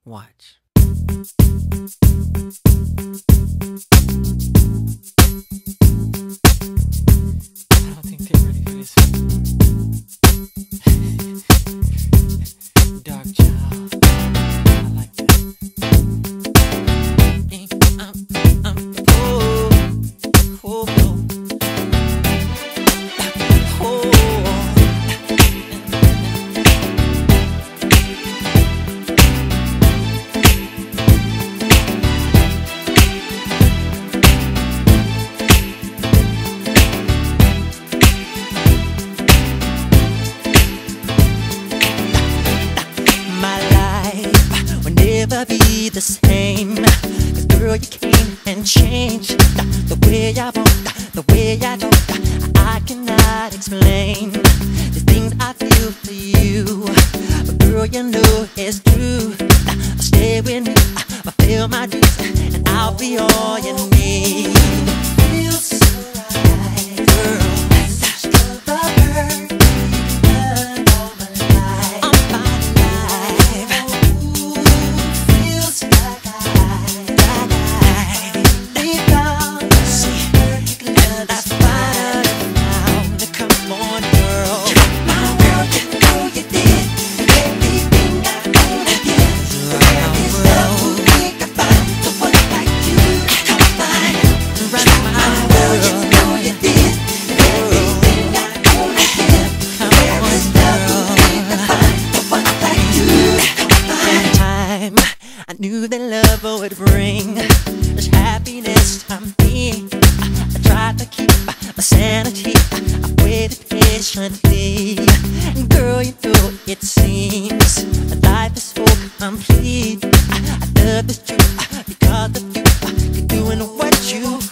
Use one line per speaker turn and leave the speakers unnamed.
Watch. I don't think they're ready for this. Dark child. I like that. Oh, oh, oh. Never be the same, 'cause girl, you came and changed the way I walk, the way I talk. I cannot explain the things I feel for you, but girl, you know it's true. I'll stay with you, I'll feel my dreams, and I'll be all you need. Feels so right, girl. I knew that love would bring this happiness to me. I tried to keep my sanity, I waited patiently. And girl, you know it seems life is so complete. I love the truth because of you, you're doing what you